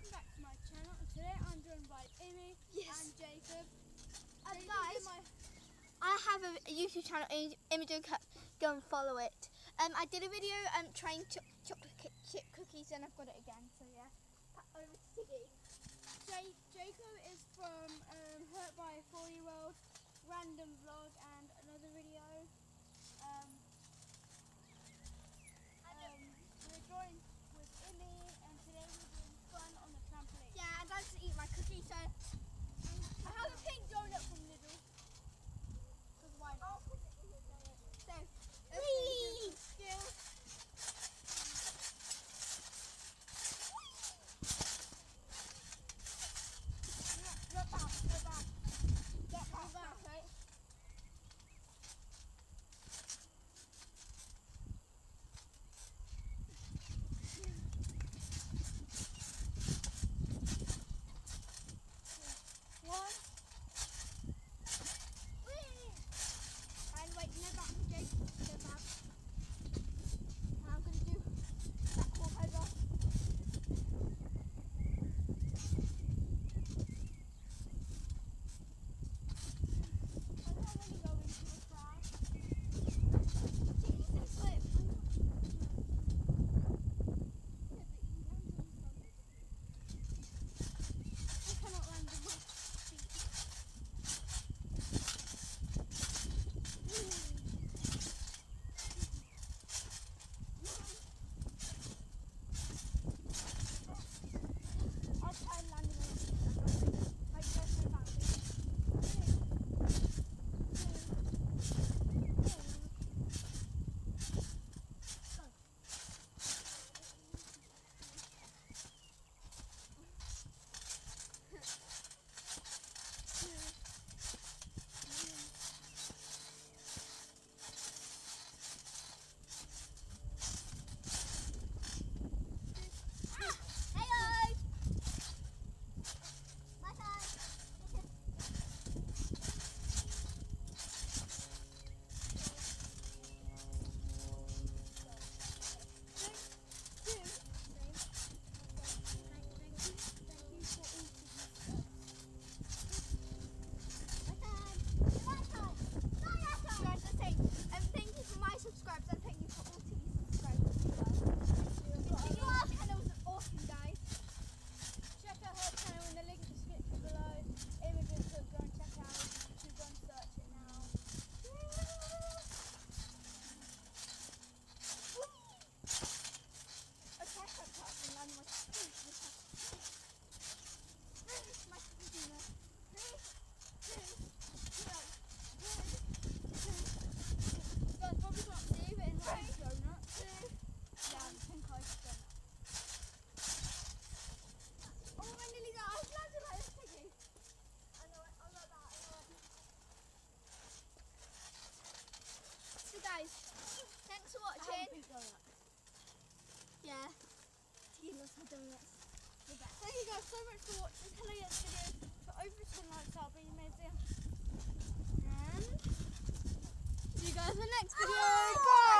welcome back to my channel. Today I'm joined by Amy and Jacob. Guys, I have a YouTube channel, Imogen, go and follow it. I did a video trying chocolate chip cookies and I've got it again, so yeah. Over to Siggy. Jacob is from Hurt by a 4-Year-Old, Random Vlog and another video. We're joined with Amy and today we're doing fun on the trampoline. Yeah, I'd like to eat my cookie, so I have a pink donut from Lidl. Because why not? So, whee! Get back, right? One. Whee! And wait, no back, Jake. Go back. And I'm going to do that hop over. Subscribers and thank you for all TV subscribers as well. Our channel is awesome, guys. Check out her channel in the link description below. Imogen, so go and check out. You should go and search it now. Okay, I can't touch and land my container. Guys, probably can't see, but in like a donut. Yeah, pink ice donut. Oh, I nearly got I landed like this piggy. I know it, I like that, I know it. So guys, thanks for I have a watching. pink donut. Yeah. He loves my donuts. Thank you guys so much for watching. Can I get this video for over 10 likes? That'll be amazing. And see you guys in the next video. Bye!